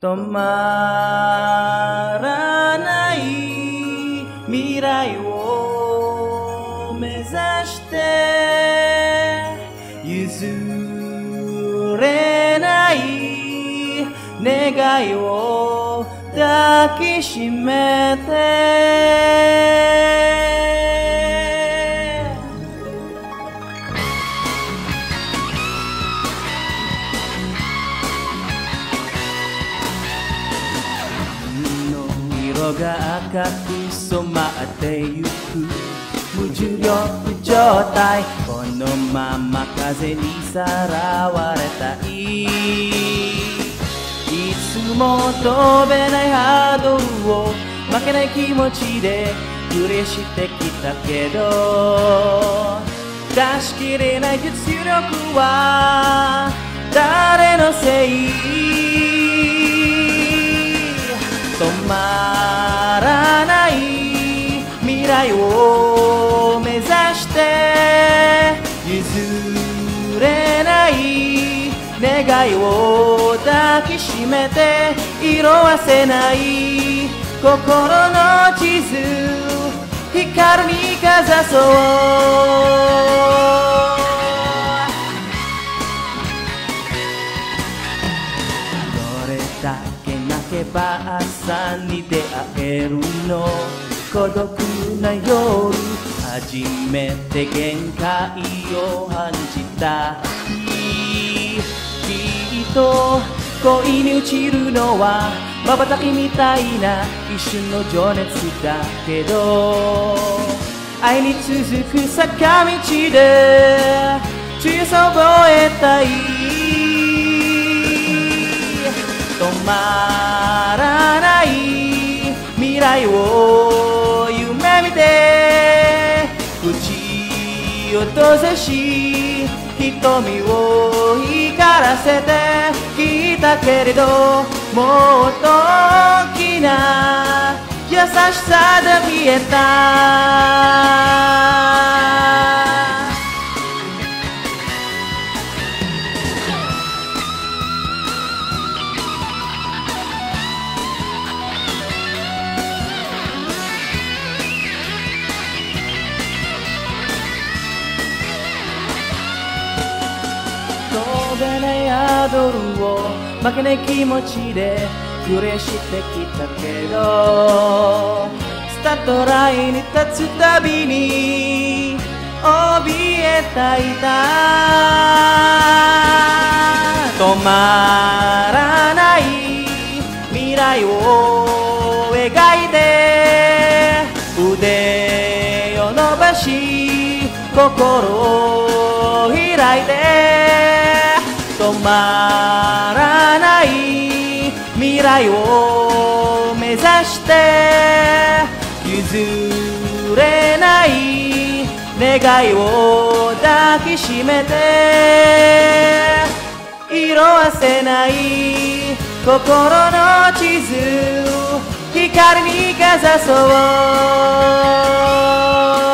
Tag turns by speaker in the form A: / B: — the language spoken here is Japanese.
A: 止まらない未来を目指して譲れない願いを抱きしめて色が赤く染まってゆく無重力状態このまま風にさらわれたいいつも飛べないハードルを負けない気持ちでプレイしてきたけど出しきれない実力は誰のせい止まらない未来を目指して譲れない願いを抱きしめて色あせない心の地図光にかざそうどれだけ泣けば朝に出会えるの孤独な夜初めて限界を感じた日きっと恋に落ちるのは瞬きみたいな一瞬の情熱だけど愛に続く坂道で強さを覚えたい止まらない未来を夢見て口を閉ざし瞳を光らせてきたけれどもっと大きな優しさで見えた飛べないハードルを負けない気持ちでプレイしてきたけどスタートラインに立つたびに怯えたいた止まらない未来を描いて腕を伸ばし心を開いて止まらない未来を目指して譲れない願いを抱きしめて色あせない心の地図光にかざそう